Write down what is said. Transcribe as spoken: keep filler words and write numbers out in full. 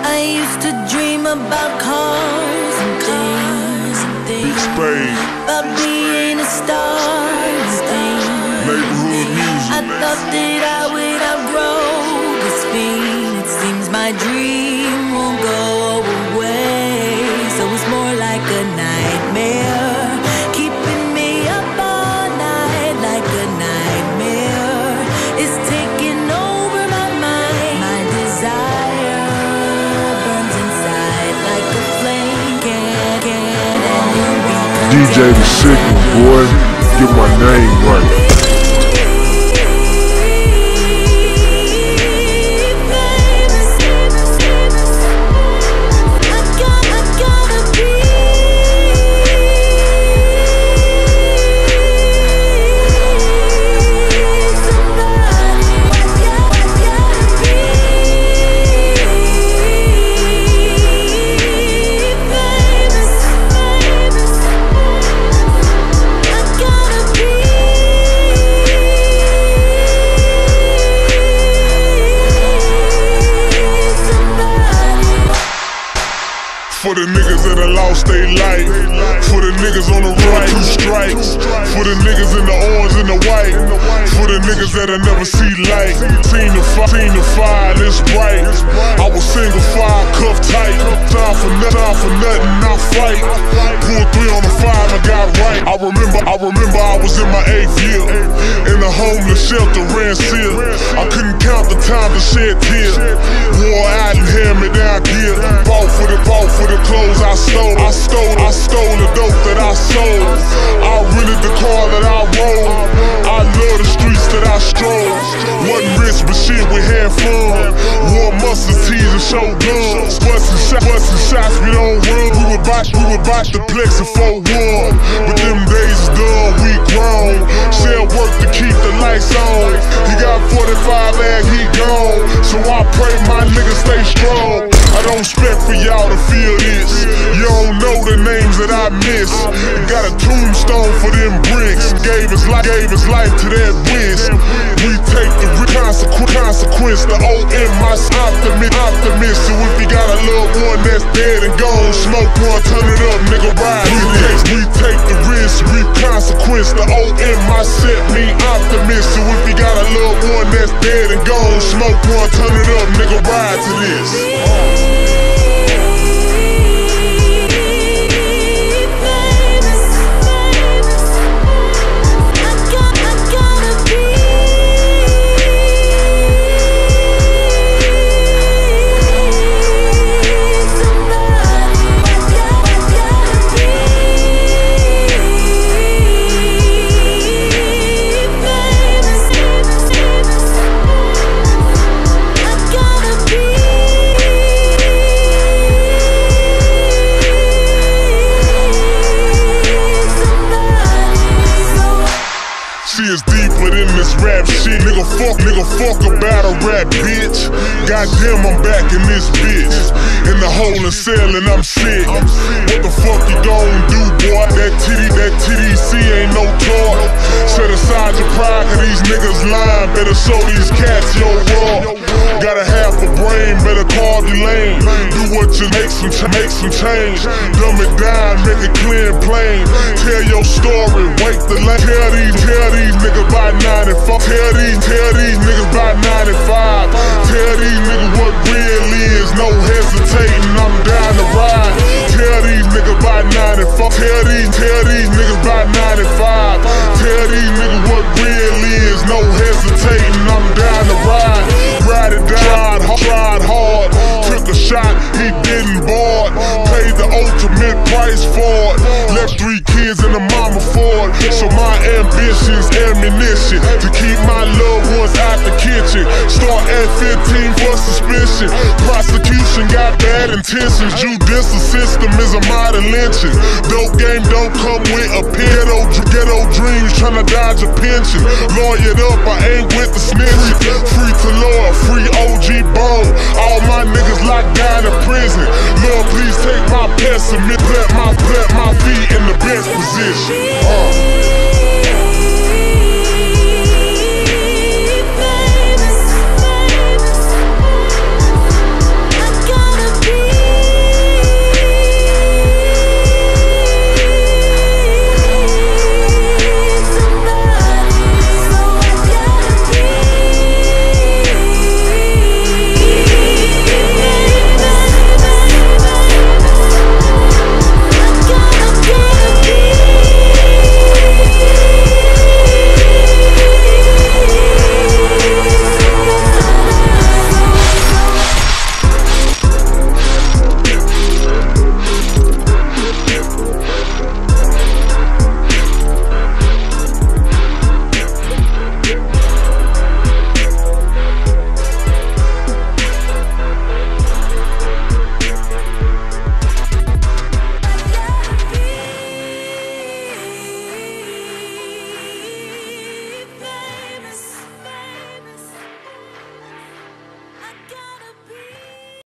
I used to dream about cars and things, and things. About being a star and things. Neighborhood music. I thought that I would outgrow this pain. It seems my dream won't go away, so it's more like a nightmare, keeping me up all night like a nightmare. It's taking over my mind. My desire burns inside like a flame. Can't, can't D J The Signal, boy. Get my name right. For the niggas that done lost they life, for the niggas on the right, two strikes, for the niggas in the orange and the white, for the niggas that I never see light. Seen the fire, seen the fire, and it's bright. I was single file, cuffed tight. Time for nothing, time for nothing, I fight. Pulled three on the five, I got right. I remember, I remember I was in my eighth year, in a homeless shelter, ran seal. I couldn't count the time to shed tears. Wore out and hand me down gear. Bought for the, bought for the clothes I stole. I stole, I stole the dope that I sold. I rented the car that I rode. I love the streets that I stroll. Wasn't rich, but shit, we had fun. Wore mustard tees and showed guns. Bustin' shots, bustin' shots, we don't run. We were back, we were back to Plex and four one. But them days is done, we grown. Sell work to keep the lights on. He got forty-five and he gone. So I pray my niggas stay strong. I don't expect for y'all to feel this. You don't know the names that I miss. Got a tombstone for them bricks. Gave his life, gave his life to that whiz. We take the consequence, consequence. The O M, my optimist, optimist. So if you got a loved one that's dead and gone, smoke one, turn it up, nigga, ride. We take, we take the risk, we consequence. The O M, my set me optimist. So if you got a loved one that's dead and gone, smoke one, turn it up, nigga, ride to this. It's deeper than this rap shit. Nigga fuck, nigga fuck about a rap bitch. Goddamn, I'm back in this bitch. In the hole and cell and I'm sick. What the fuck you gon' do, boy? That T D, that T D C ain't no toy. Set aside your pride, cause these niggas lying. Better show these cats your raw. Got a half a brain, better call the lane. Do what you make some, make some change. Dumb it down, make it clear and plain. Tell your story, wake the lane. Tell these, tell these niggas by ninety-five. Tell these, tell these niggas by ninety-five. Tell these niggas what real is. No hesitating, I'm down to ride. Tell these niggas by ninety-five. Tell these, tell these niggas by ninety-five. Tell these niggas what real is. No hesitating, I'm down to ride. Ride it down, tried hard. Took a shot, he didn't board. Paid the ultimate price for it. Left three kids and a mama for it. So my ambition's ammunition to keep my loved ones out the kitchen. Start at fifteen for suspicion. Prosecution got bad intentions. Judicial system is a modern lynching. Dope game don't come with a ghetto, ghetto dreams tryna dodge a pension. Lawyered up, I ain't with the snitching. Free to Lord, free O G Bone. All my niggas locked down in prison. Lord, please take my pessimist, plant my, plant my feet in the best position.